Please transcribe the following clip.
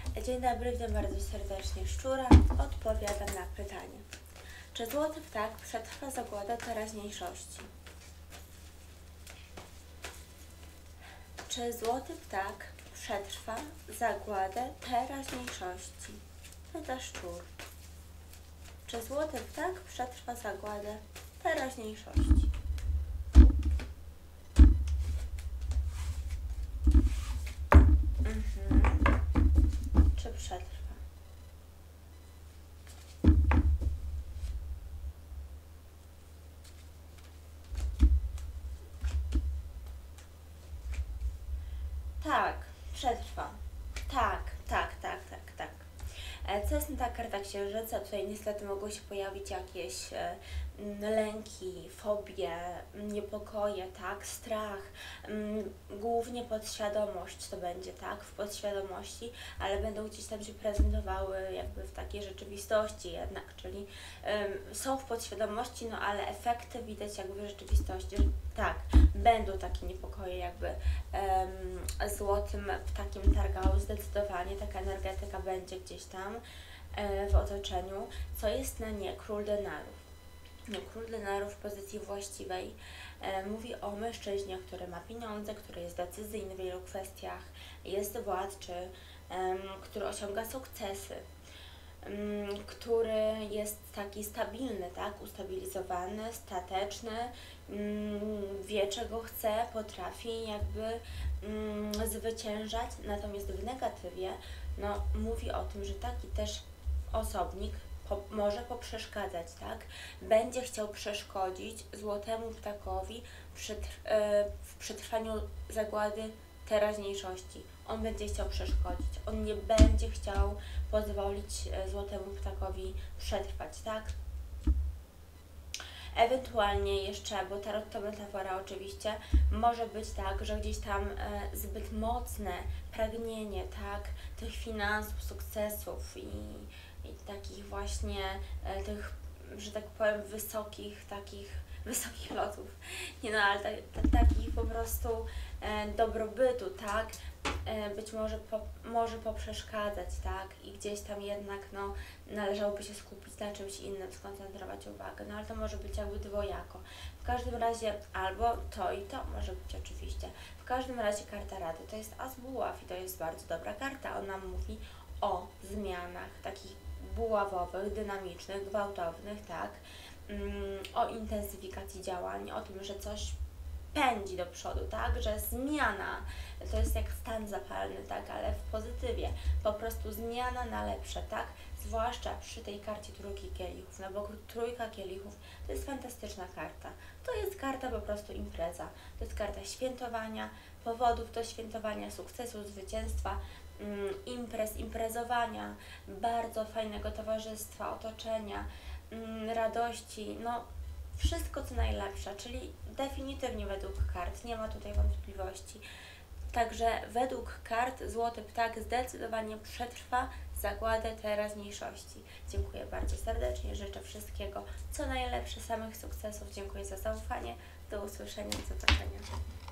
Dzień dobry, witam bardzo serdecznie. Szczura, odpowiadam na pytanie. Czy złoty ptak przetrwa zagładę teraźniejszości? Czy złoty ptak przetrwa zagładę teraźniejszości? Pyta szczur. Czy złoty ptak przetrwa zagładę teraźniejszości? Czy przetrwa? Tak, przetrwa. Tak. Co jest na ta karta księżyca? Tutaj niestety mogły się pojawić jakieś lęki, fobie, niepokoje, tak, strach, głównie podświadomość to będzie, tak, w podświadomości, ale będą gdzieś tam się prezentowały jakby w takiej rzeczywistości jednak, czyli są w podświadomości, no ale efekty widać jakby w rzeczywistości, że tak, będą takie niepokoje jakby złotym ptakiem targały, zdecydowanie taka energetyka będzie gdzieś tam w otoczeniu. Co jest na nie? Król denarów. No, król denarów w pozycji właściwej mówi o mężczyźnie, który ma pieniądze, który jest decyzyjny w wielu kwestiach, jest władczy, który osiąga sukcesy, który jest taki stabilny, tak, ustabilizowany, stateczny, wie czego chce, potrafi jakby zwyciężać, natomiast w negatywie no, mówi o tym, że taki też osobnik może poprzeszkadzać, tak? Będzie chciał przeszkodzić złotemu ptakowi w przetrwaniu zagłady teraźniejszości. On będzie chciał przeszkodzić, on nie będzie chciał pozwolić złotemu ptakowi przetrwać, tak? Ewentualnie jeszcze, bo tarot to metafora oczywiście, może być tak, że gdzieś tam zbyt mocne pragnienie, tak, tych finansów, sukcesów i takich właśnie tych, że tak powiem, wysokich lotów, nie no, ale takich po prostu dobrobytu, tak, być może poprzeszkadzać, tak, i gdzieś tam jednak, no, należałoby się skupić na czymś innym, skoncentrować uwagę, no, ale to może być jakby dwojako. W każdym razie albo to i to może być oczywiście. W każdym razie karta rady to jest as buław i to jest bardzo dobra karta. Ona mówi o zmianach takich buławowych, dynamicznych, gwałtownych, tak, o intensyfikacji działań, o tym, że coś pędzi do przodu, tak, że zmiana to jest jak stan zapalny, tak, ale w pozytywie, po prostu zmiana na lepsze, tak, zwłaszcza przy tej karcie trójki kielichów, no bo trójka kielichów to jest fantastyczna karta, to jest karta po prostu impreza, to jest karta świętowania, powodów do świętowania, sukcesu, zwycięstwa, imprez, imprezowania, bardzo fajnego towarzystwa, otoczenia, radości, no wszystko co najlepsze, czyli definitywnie według kart, nie ma tutaj wątpliwości. Także według kart złoty ptak zdecydowanie przetrwa zagładę teraźniejszości. Dziękuję bardzo serdecznie, życzę wszystkiego co najlepsze, samych sukcesów, dziękuję za zaufanie, do usłyszenia i zobaczenia.